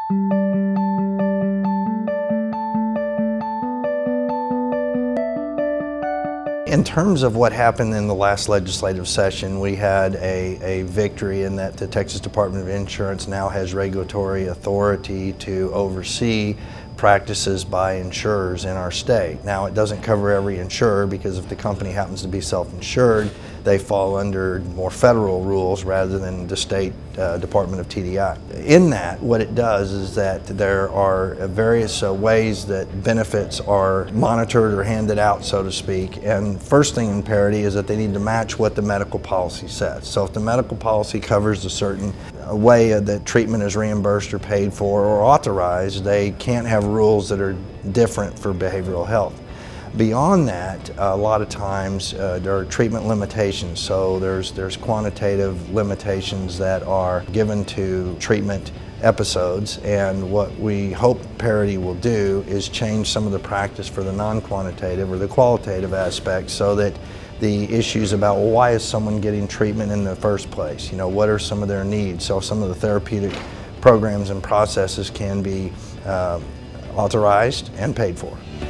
In terms of what happened in the last legislative session, we had a victory in that the Texas Department of Insurance now has regulatory authority to oversee practices by insurers in our state. Now, it doesn't cover every insurer, because if the company happens to be self-insured, they fall under more federal rules rather than the state Department of TDI. In that, what it does is that there are various ways that benefits are monitored or handed out, so to speak. And first thing in parity is that they need to match what the medical policy says. So if the medical policy covers a certain way that treatment is reimbursed or paid for or authorized, they can't have rules that are different for behavioral health. Beyond that, a lot of times there are treatment limitations. So there's quantitative limitations that are given to treatment episodes, and what we hope parity will do is change some of the practice for the non-quantitative or the qualitative aspects, so that the issues about, well, why is someone getting treatment in the first place? You know, what are some of their needs? So some of the therapeutic programs and processes can be authorized and paid for.